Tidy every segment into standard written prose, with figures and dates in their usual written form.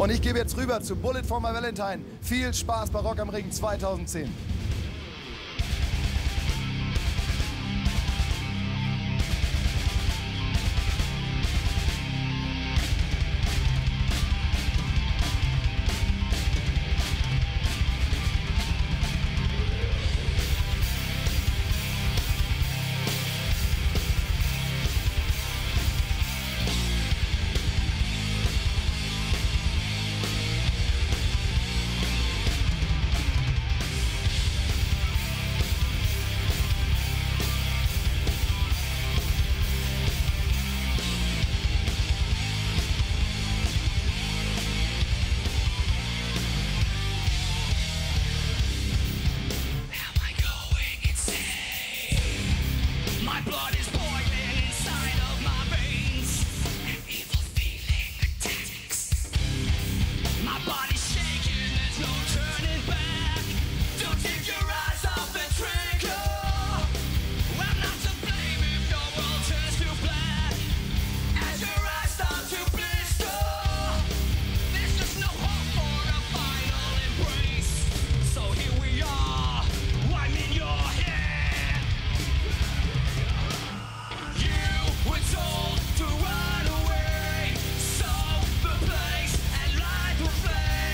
Und ich gebe jetzt rüber zu Bullet for My Valentine. Viel Spaß bei Rock am Ring 2010. Told to run away, so the place and light will flame.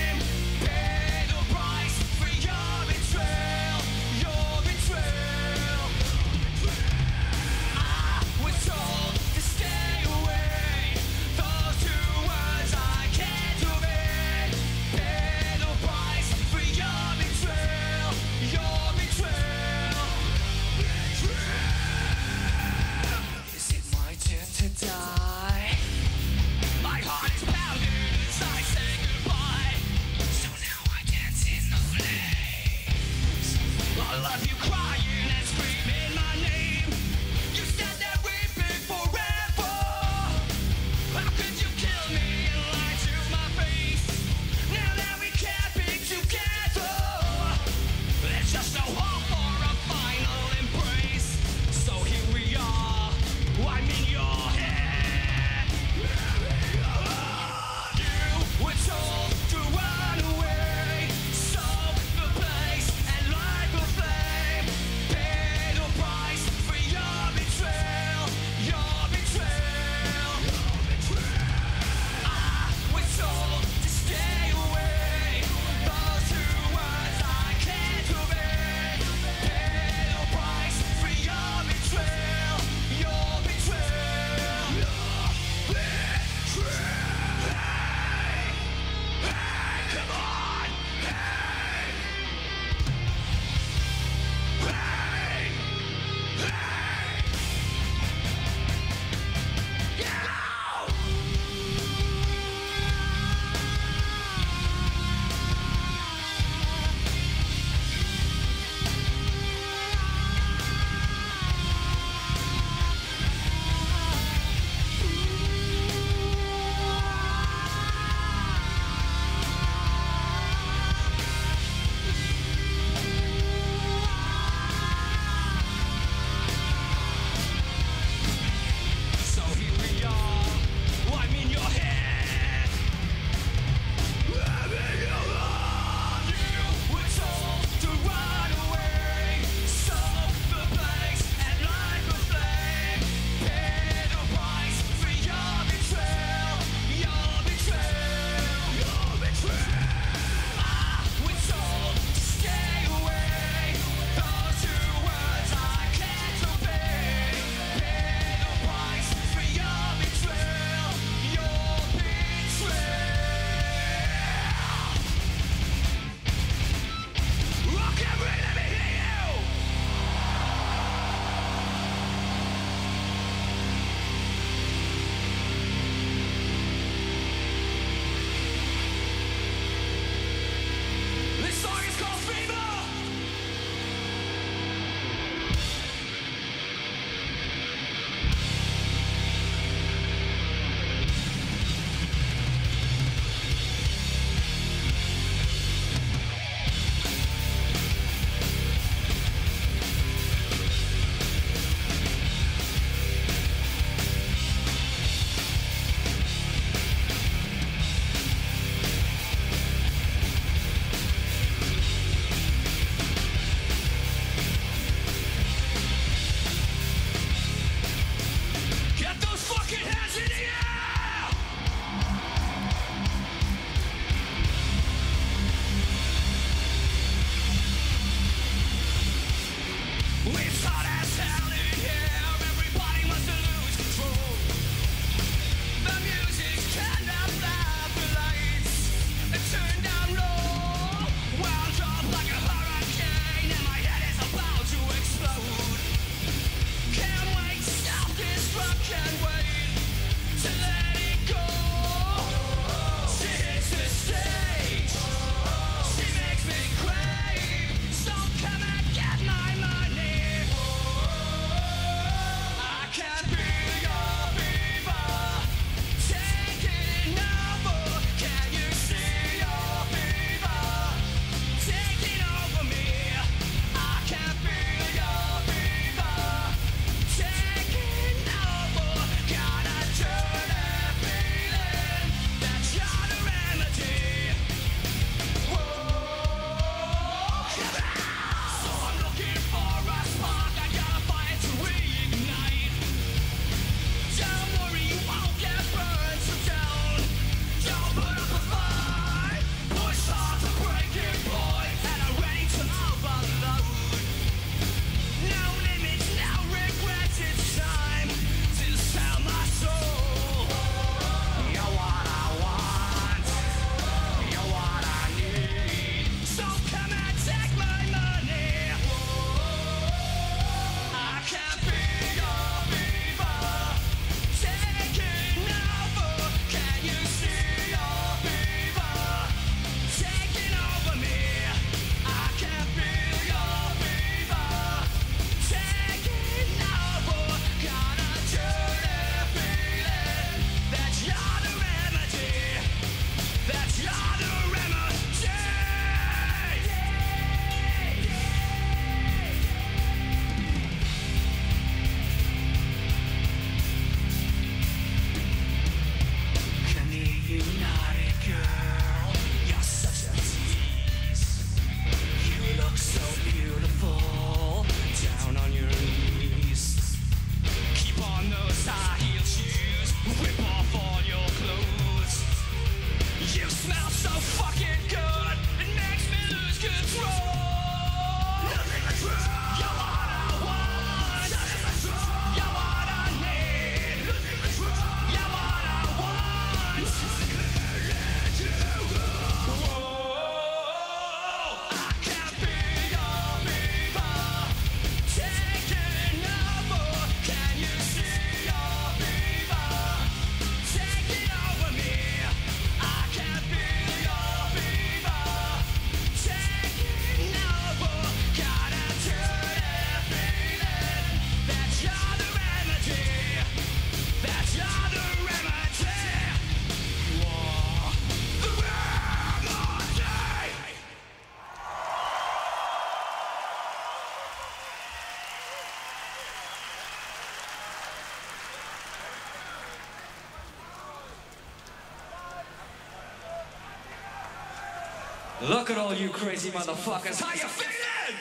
Look at all you crazy motherfuckers. How you feeling?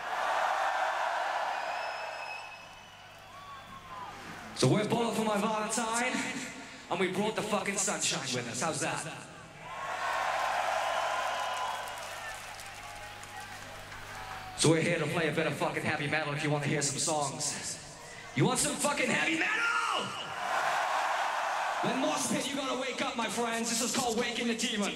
So we're Bullet for My Valentine, and we brought the fucking sunshine with us. How's that? So we're here to play a bit of fucking heavy metal if you want to hear some songs. You want some fucking heavy metal? Then Mosh Pit, you gotta wake up, my friends. This is called Waking the Demon.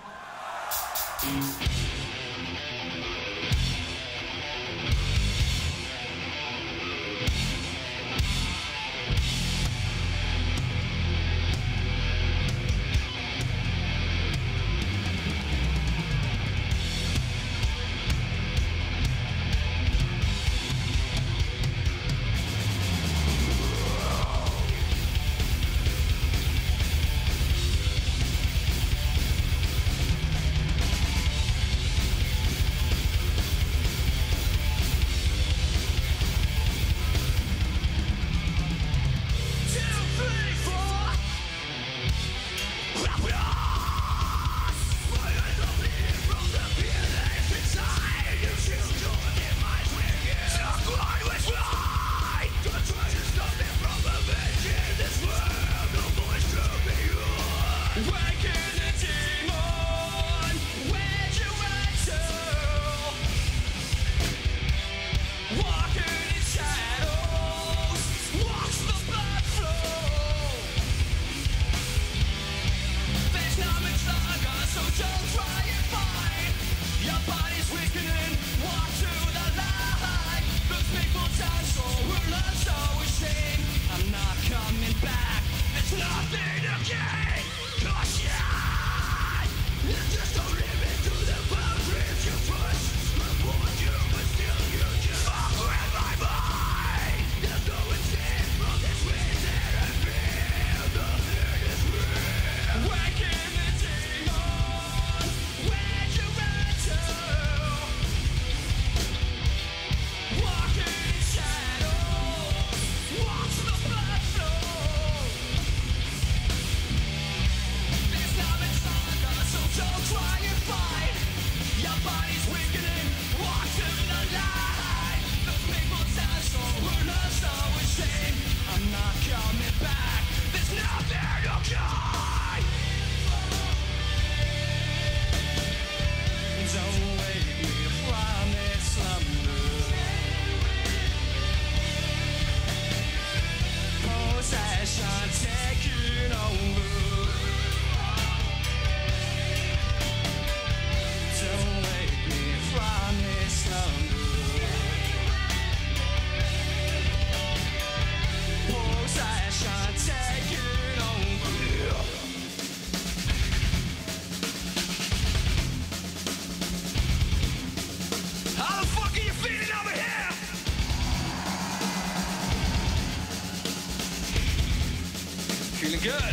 Feeling good.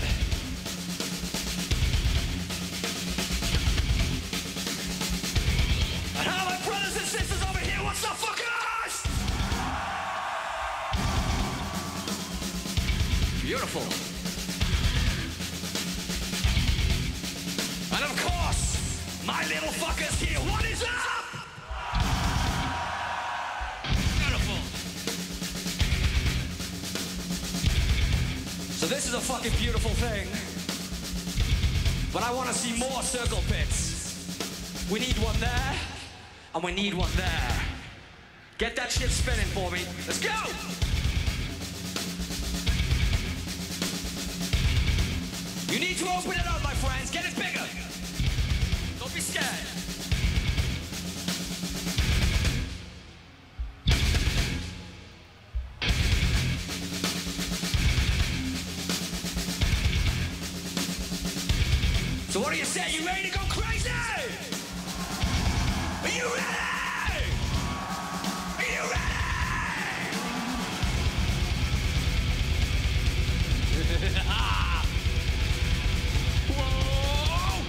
And how my brothers and sisters over here, what's the fucking us? Beautiful. And of course, my little fuckers here, what is up? So this is a fucking beautiful thing, but I want to see more circle pits. We need one there, and we need one there. Get that shit spinning for me. Let's go! You need to open it up, my friends. Get it bigger. Don't be scared. So what do you say? You ready to go crazy? Are you ready? Are you ready? Whoa!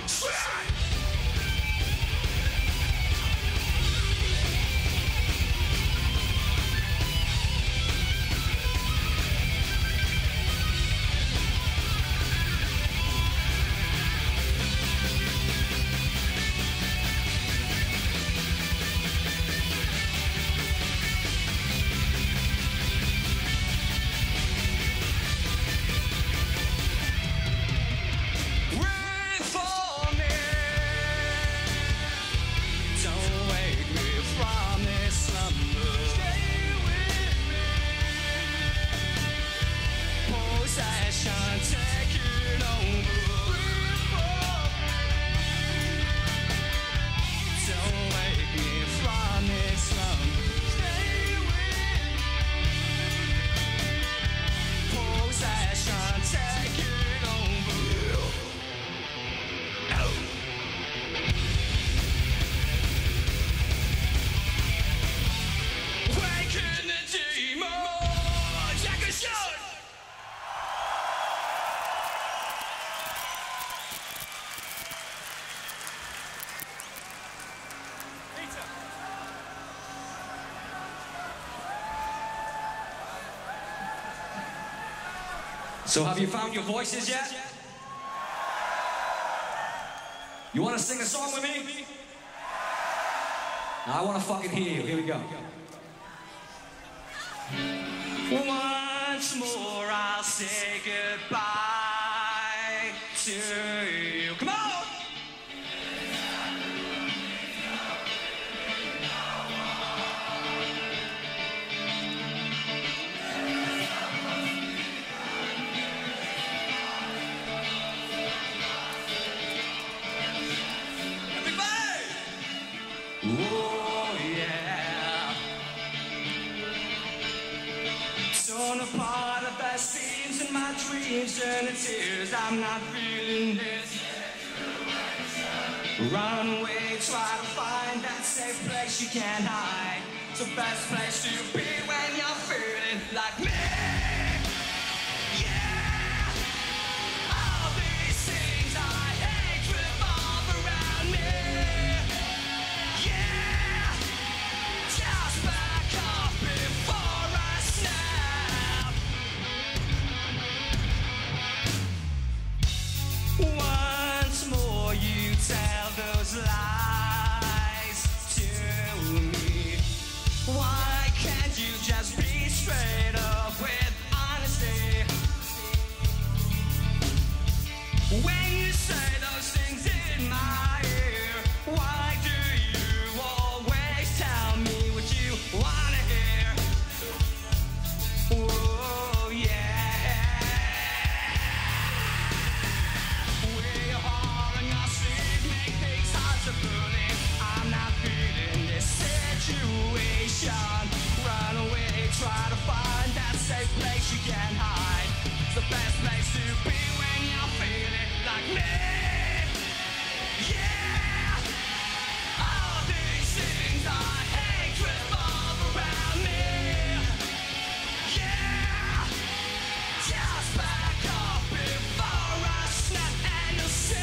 So have you found your voices yet? You want to sing a song with me? I want to fucking hear you. Here we go. Once more I'll say goodbye to you. Come on! Oh yeah. Torn apart at the seams in my dreams and the tears. I'm not feeling this. Run away, try to find that safe place you can't hide. It's the best place to be when you're feeling like me. Yeah. All these things I hate revolve around me. Once more you tell those lies to me. Why can't you just be straight up with honesty? When you say those things in my ear, why do you always tell me what you wanna hear? Oh yeah. I'm not feeling this situation. Run away, try to find that safe place you can't hide. It's the best place to be when you're feeling like me. Yeah. All these things I hate revolve around me. Yeah. Just back up before I snap and you'll see.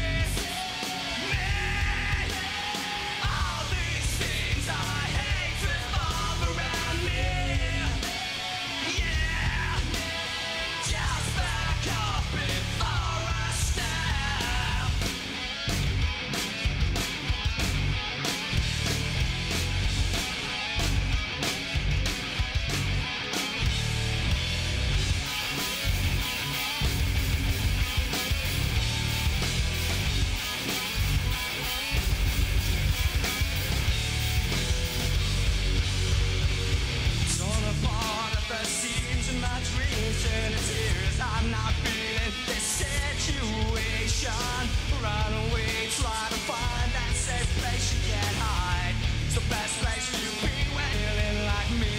I'm not feeling this situation. Run away, try to find that safe place you can't hide. It's the best place to be when you're feeling like me.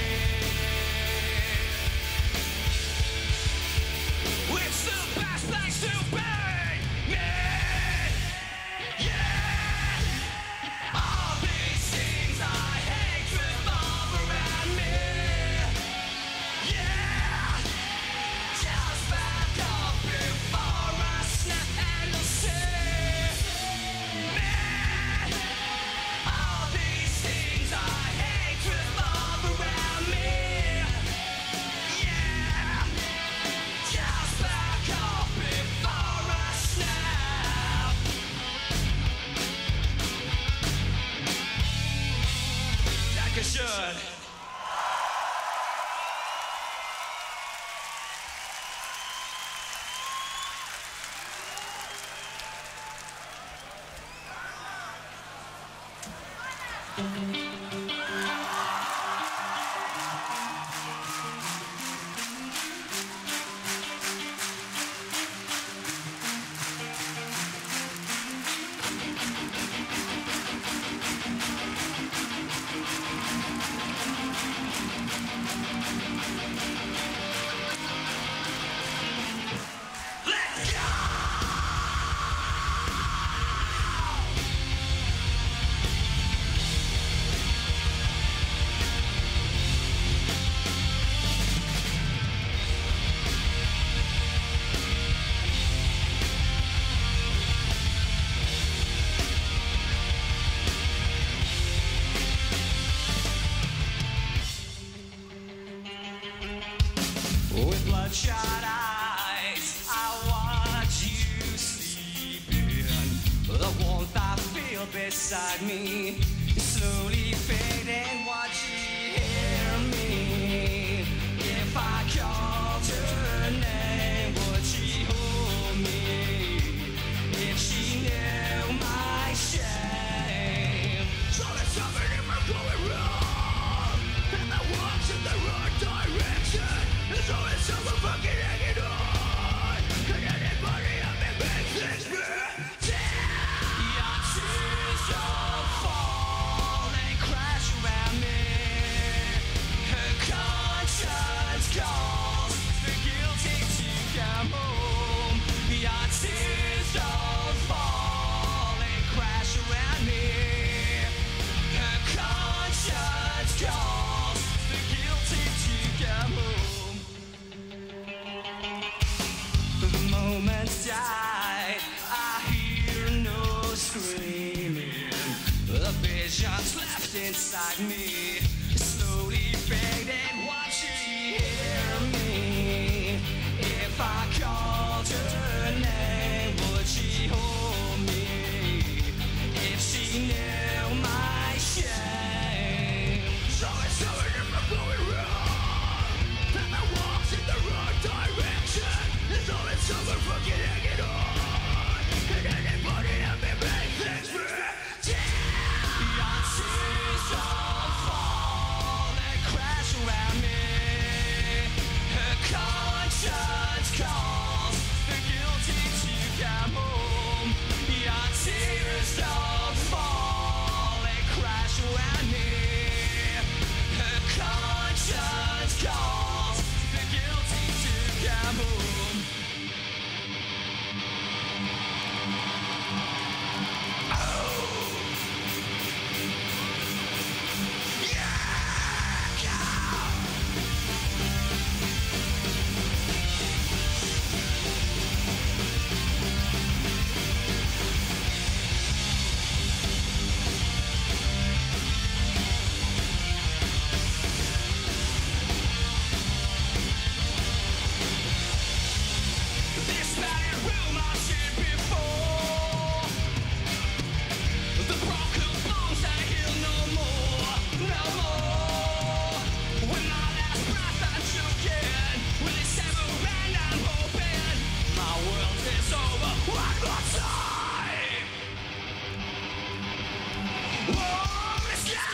It's the best place to be. Me. Yeah. All these things I hate revolve around me. Should. still beside me, slowly fading. Watch she hear me? If I called her name, would she hold me? If she knew my shame. Something's something in my going wrong, and I walked in the wrong direction. There's always someone fucking hanging on. Can anybody help me make things better? Your tears all fall and crash around me. Her conscience calls the guilty to come home. Your tears all fall and crash around me. Her conscience calls the guilty to come home. The moments die, I hear no screaming. The visions left inside me, slowly fading. Watch she hear me? If I called her name, would she hold me? If she knew my shame. Something's going wrong, and I walked in the wrong direction. There's always someone fucking hanging on. Can anybody help me make things better? Your tears all fall and crash around me. Her conscience calls the guilty to come home. Your tears all fall and crash around me. Her conscience calls the guilty to come home. This battered room I've seen before. The broken bones that heal no more, no more. With my last breath I'm choking, with this ever end I'm hoping my world is over one more time. Oh, let's go!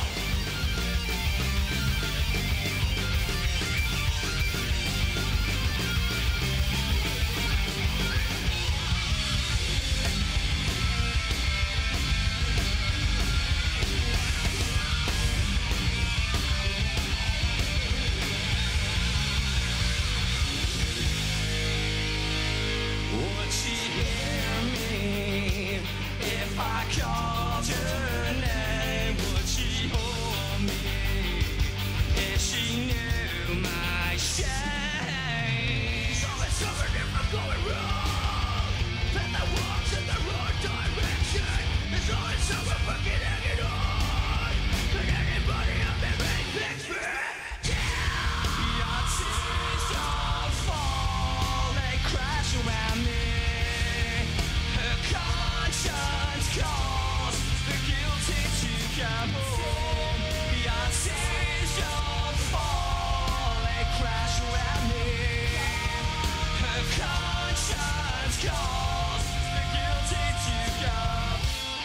Would she hear me? If I called her name, would she hold me? If she knew my shame. Something's something if I'm going wrong, and I walked in the wrong direction. There's always someone fucking hanging on. Can anybody help me make things better? Your tears all fall and crash around me. Her conscience calls the guilty to come home. Your tears all fall and crash around me. Her conscience calls the guilty to come.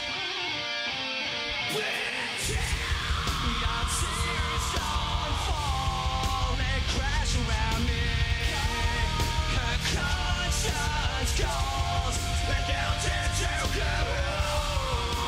Your tears all fall and crash around me. Her conscience calls the guilty to come home.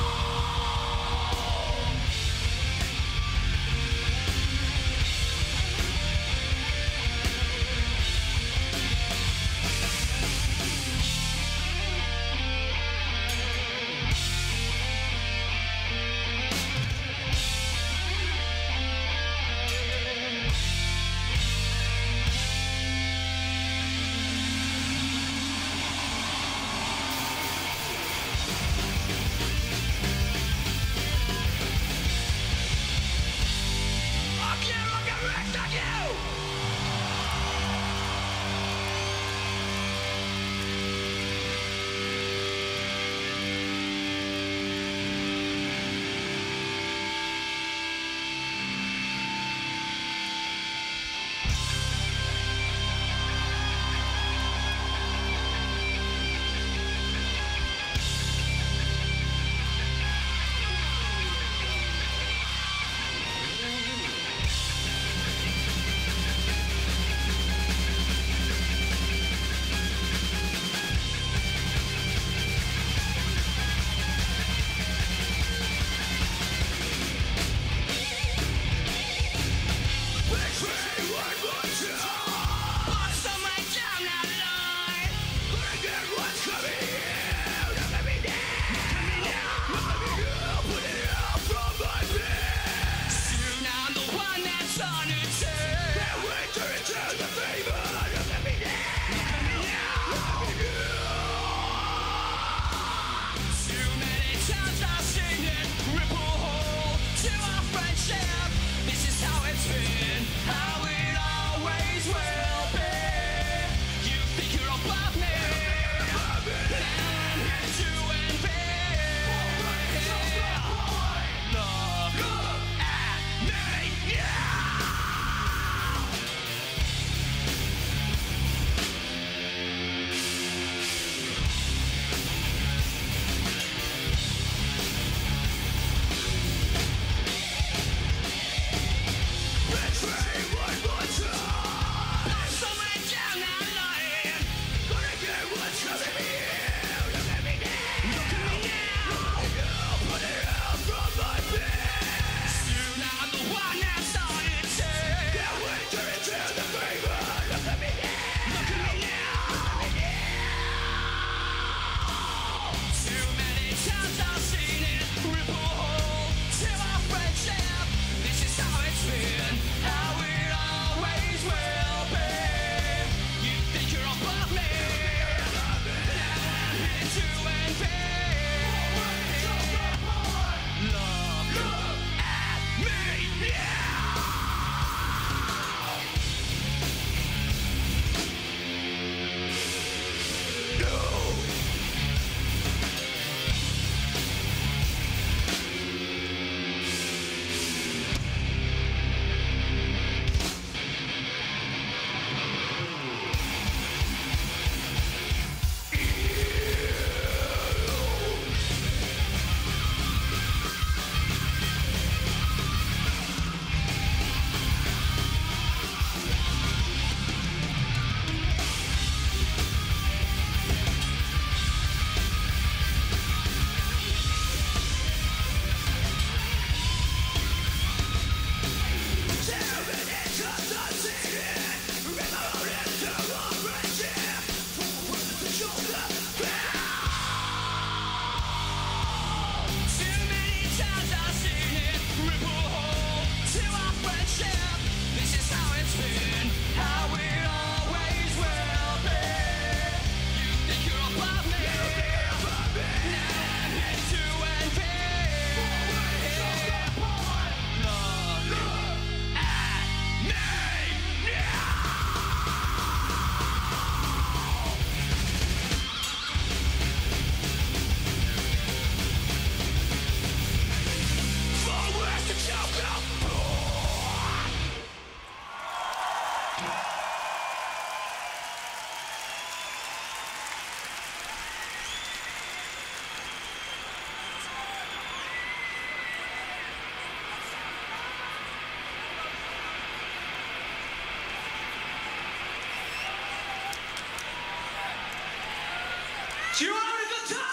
You having a good time?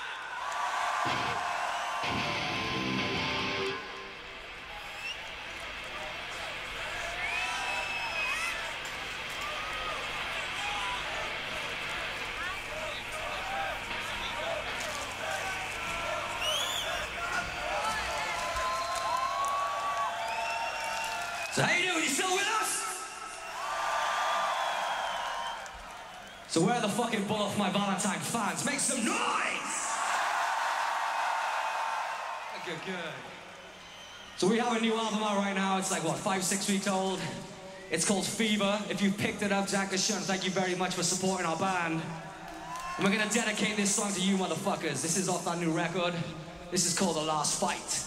So how you doing? You still with us? So where are the fucking Bull Off My Valentine fans? Make some noise! Good, good. So we have a new album out right now. It's like, what, 5-6 weeks old? It's called Fever. If you picked it up, Jack Ashun, thank you very much for supporting our band. And we're gonna dedicate this song to you motherfuckers. This is off that new record. This is called The Last Fight.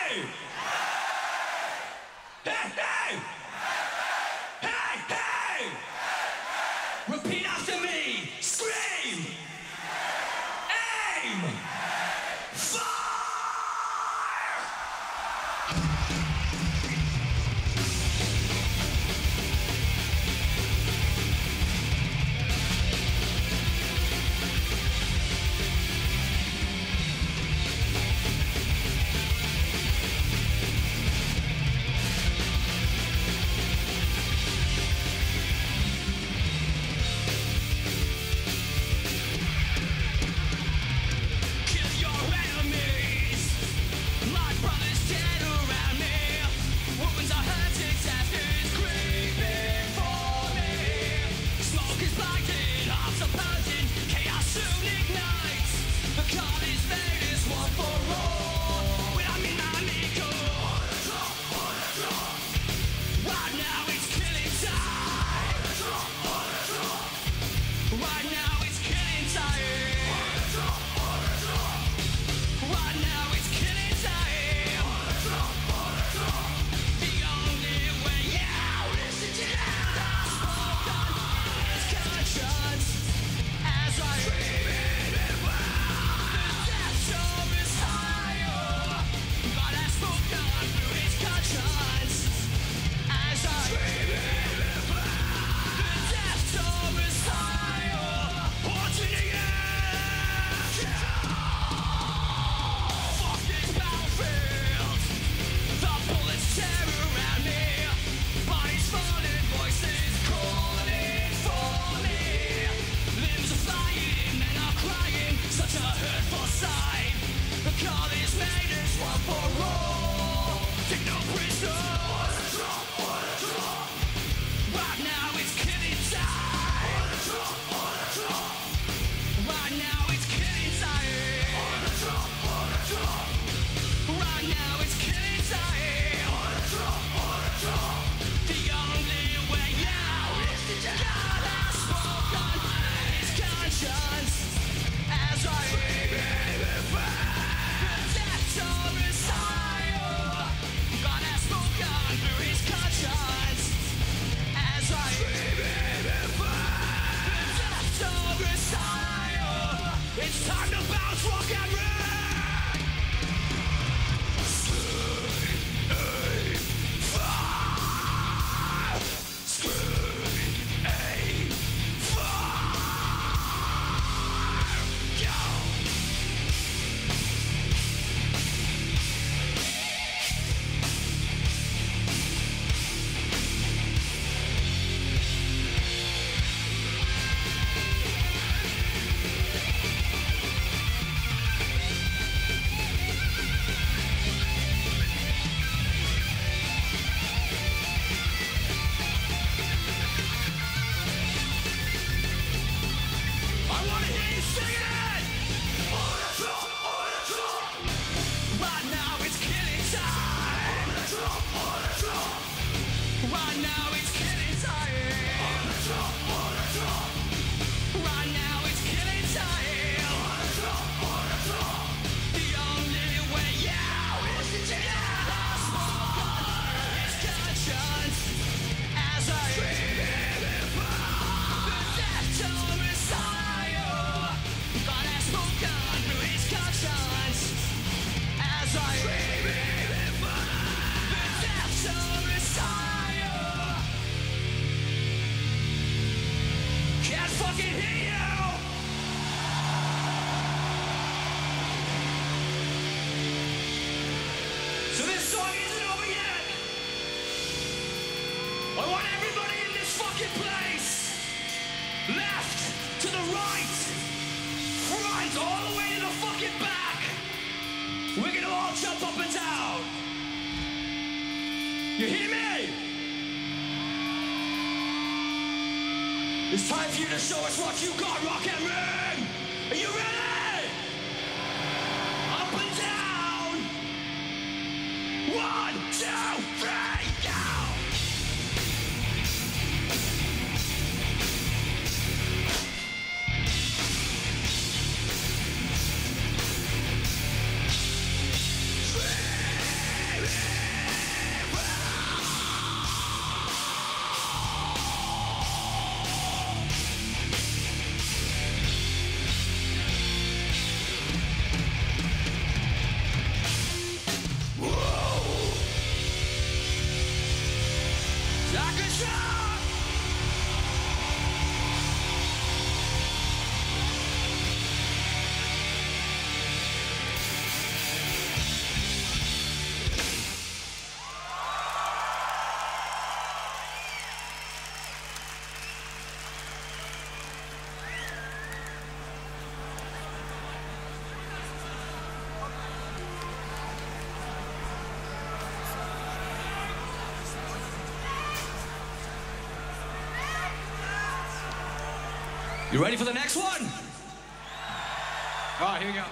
hey! Hey, hey! Hey, hey! Repeat after me. Scream! Aim! Fire! You hear me? It's time for you to show us what you got, Rock and Ring! Are you ready? Up and down! 1, 2, 3, go! You ready for the next one? All right, here we go.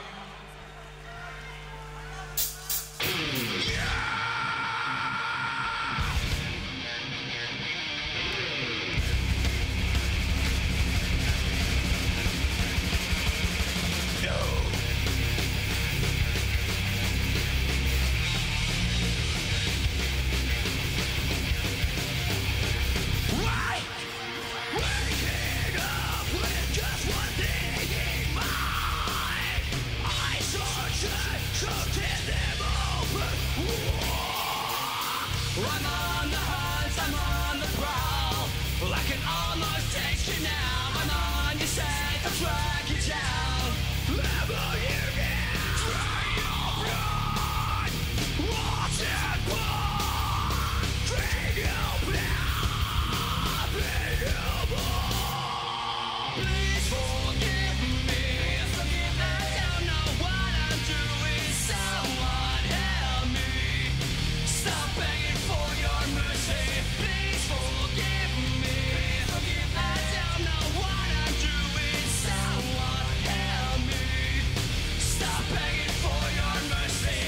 I'm on the hunt, I'm on the prowl. Well, I can almost taste you now. I'm on your scent, I'll track you down. Ever you get, drain your blood. Watch it pour. Drain your blood. Drain your blood. Please forgive me. I don't know what I'm doing. Someone help me. Stop begging for your mercy. Please forgive me. I don't know what I'm doing. Someone help me. Stop begging for your mercy.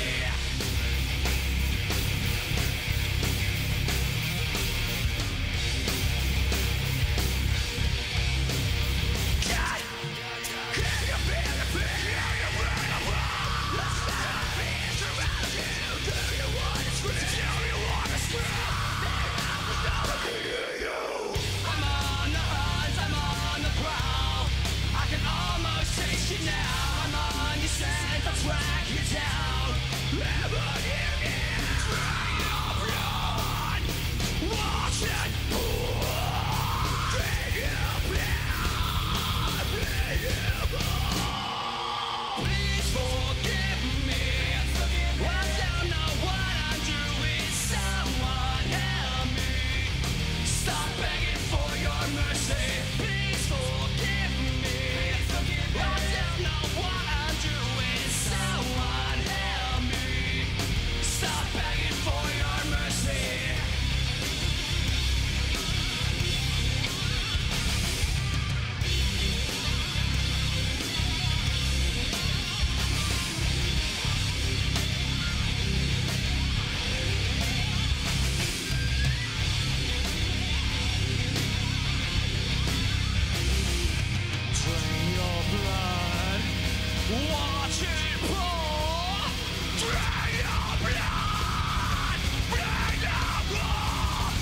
God, can you feel the pain of your brain? Let's not be around you. Do you want to scream? Do you want to scream? I'm on the hunt, I'm on the prowl. I can almost taste you now. I'm on your scent, I'll track you down. Ever you get, drain your blood. Watch it pour. Drain your blood. Drain your blood. Please forgive me. I don't know what I'm doing. Someone help me. Stop begging for your mercy. Please forgive me. I don't know what I'm doing. Someone help me. Stop begging for your mercy. Drain your blood. Watch it pour. Drain your blood. Drain your blood.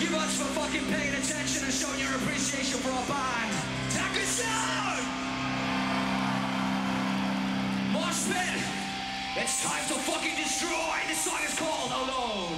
very much for fucking paying attention and showing your appreciation for our band. Takashow! Mosh pit! It's time to fucking destroy! This song is called Alone.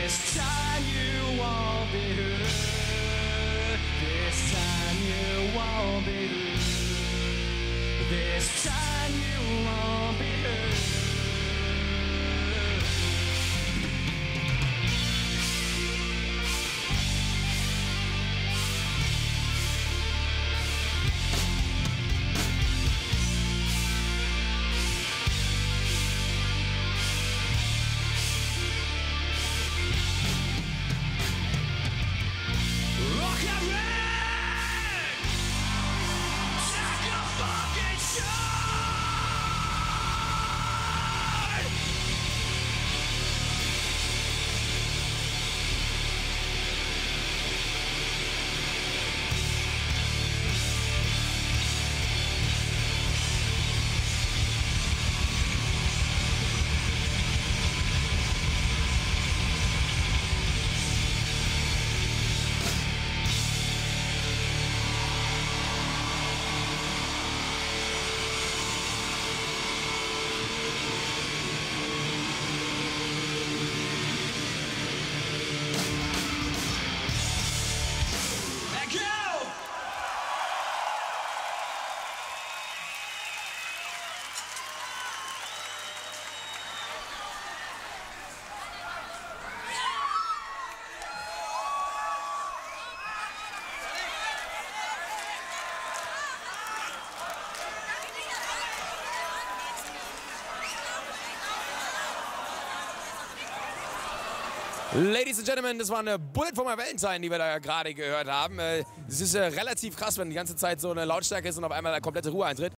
This time you won't be hurt. This time you won't be hurt. This time you won't be hurt. Rock and ring! Take a fucking shot! Thank you! Ladies and Gentlemen, das war eine Bullet for My Valentine, die wir da gerade gehört haben. Es ist relativ krass, wenn die ganze Zeit so eine Lautstärke ist und auf einmal eine komplette Ruhe eintritt.